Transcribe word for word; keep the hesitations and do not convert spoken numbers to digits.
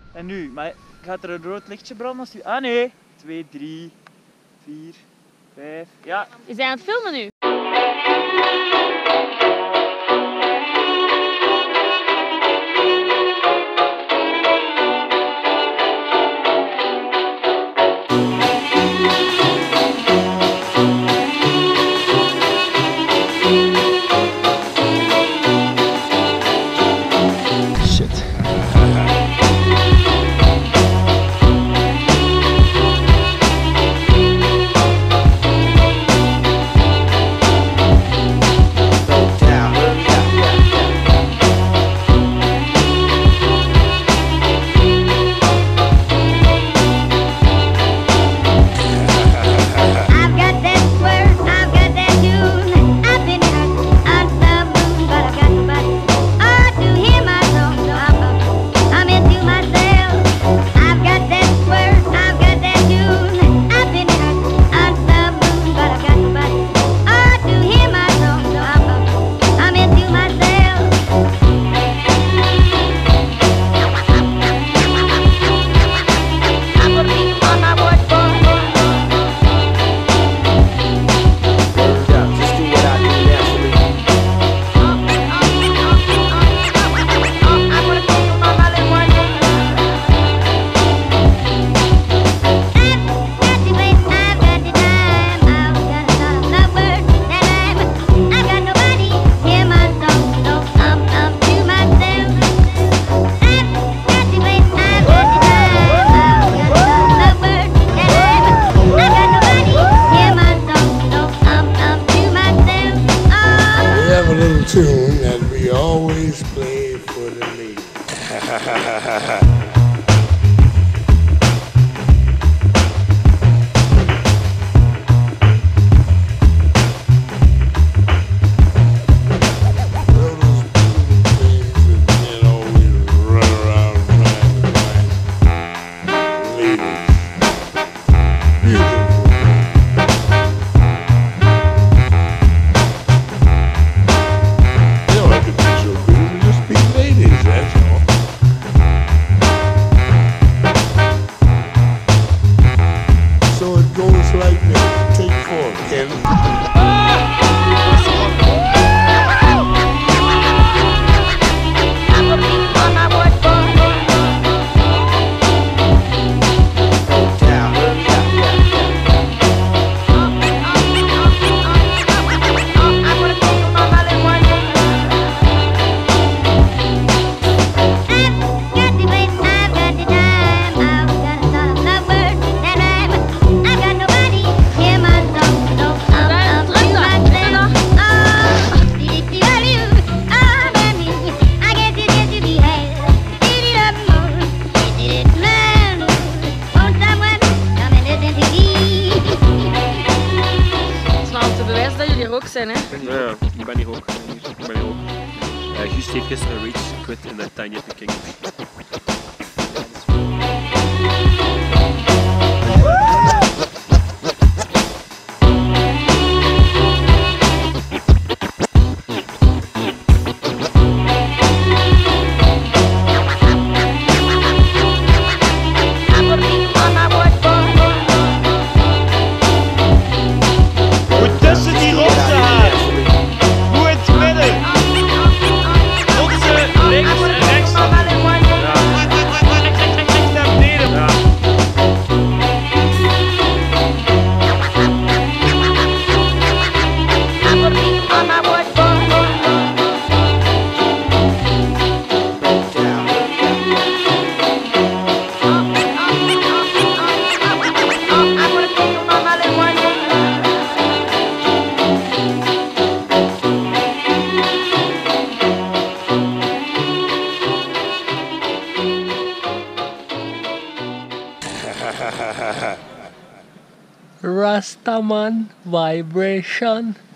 En nu, maar gaat er een rood lichtje branden als u... Ah nee! twee, drie, vier, vijf, ja. Is hij aan het filmen nu? Tune that we always play for the ladies. Zijn, hè? Ja, ja, ik ben hier ook. Ik ben hier ook. Uh, Guus heeft gisteren een race quit in de Tiny Epic King. Rastaman vibration.